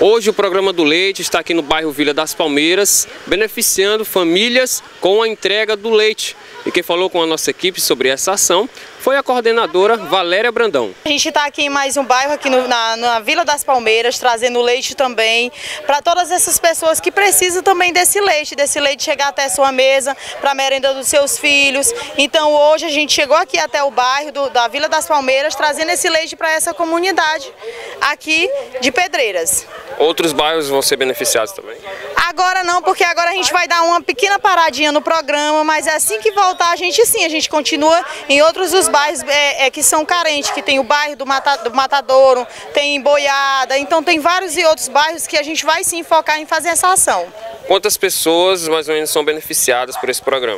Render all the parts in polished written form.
Hoje o programa do leite está aqui no bairro Vila das Palmeiras, beneficiando famílias com a entrega do leite. E quem falou com a nossa equipe sobre essa ação foi a coordenadora Valéria Brandão. A gente está aqui em mais um bairro aqui na Vila das Palmeiras, trazendo leite também para todas essas pessoas que precisam também desse leite chegar até a sua mesa, para a merenda dos seus filhos. Então hoje a gente chegou aqui até o bairro da Vila das Palmeiras, trazendo esse leite para essa comunidade aqui de Pedreiras. Outros bairros vão ser beneficiados também? Agora não, porque agora a gente vai dar uma pequena paradinha no programa, mas assim que voltar a gente continua em outros dos bairros que são carentes, que tem o bairro do Matadouro, tem Boiada, então tem vários e outros bairros que a gente vai sim focar em fazer essa ação. Quantas pessoas mais ou menos são beneficiadas por esse programa?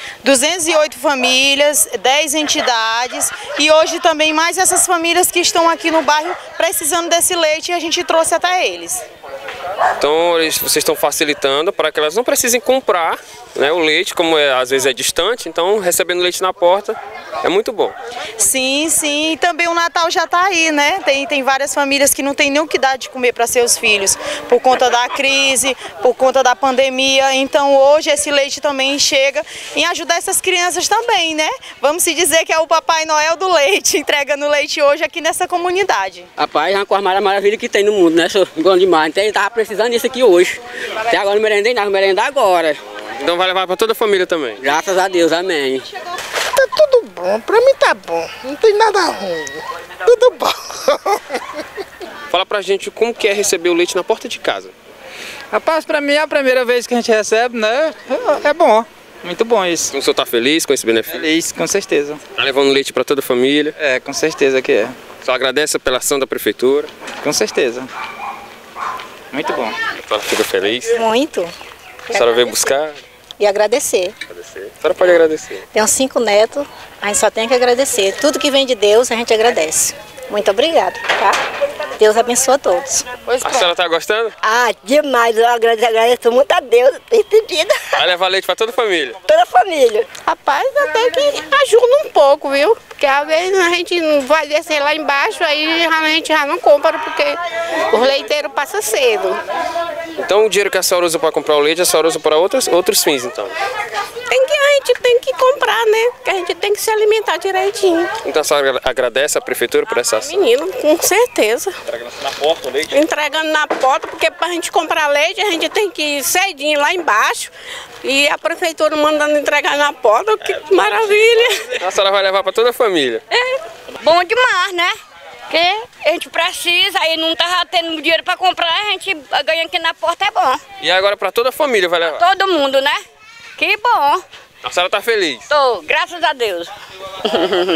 208 famílias, 10 entidades e hoje também mais essas famílias que estão aqui no bairro precisando desse leite e a gente trouxe até eles. Então vocês estão facilitando para que elas não precisem comprar, né, o leite, como às vezes é distante, então recebendo leite na porta é muito bom. Sim, sim, e também o Natal já está aí, né? Tem várias famílias que não tem nem o que dar de comer para seus filhos, por conta da crise, por conta da pandemia, então hoje esse leite também chega em ajudar essas crianças também, né? Vamos se dizer que é o Papai Noel do leite, entregando leite hoje aqui nessa comunidade. Rapaz, é uma coisa mais maravilha que tem no mundo, né? Sou bom demais, então ele estava precisando disso aqui hoje. Até agora não merendei nada, vou merendar agora. Então vai levar para toda a família também? Graças a Deus, amém. Tá tudo bom, pra mim tá bom, não tem nada ruim, tudo bom. Fala pra gente como que é receber o leite na porta de casa. Rapaz, pra mim é a primeira vez que a gente recebe, né? É bom, muito bom isso. Então, o senhor tá feliz com esse benefício? Feliz, com certeza. Tá levando leite para toda a família? É, com certeza que é. Só agradece pela ação da prefeitura? Com certeza. Muito bom. A senhora fica feliz? Muito. A senhora veio buscar? E agradecer. A senhora pode agradecer. Tenho 5 netos, a gente só tem que agradecer. Tudo que vem de Deus, a gente agradece. Muito obrigada, tá? Deus abençoe a todos. A senhora tá gostando? Ah, demais. Eu agradeço muito a Deus, entendido. Vai levar leite para toda a família? Toda a família. Rapaz, até que ajuda um pouco, viu? Porque às vezes a gente não vai descer lá embaixo, aí a gente já não compra, porque o leiteiro passa cedo. Então o dinheiro que a senhora usa para comprar o leite, a senhora usa para outros fins, então? A gente tem que comprar, né? Porque a gente tem que se alimentar direitinho. Então a senhora agradece à prefeitura por essa ação? Menino, com certeza. Entregando na porta o leite? Entregando na porta, porque pra gente comprar leite, a gente tem que ir cedinho lá embaixo. E a prefeitura mandando entregar na porta, que maravilha. Então a senhora vai levar para toda a família? É, bom demais, né? Porque a gente precisa, aí não tá tendo dinheiro para comprar, a gente ganha aqui na porta, é bom. E agora para toda a família vai levar? Todo mundo, né? Que bom. A senhora tá feliz? Tô, graças a Deus.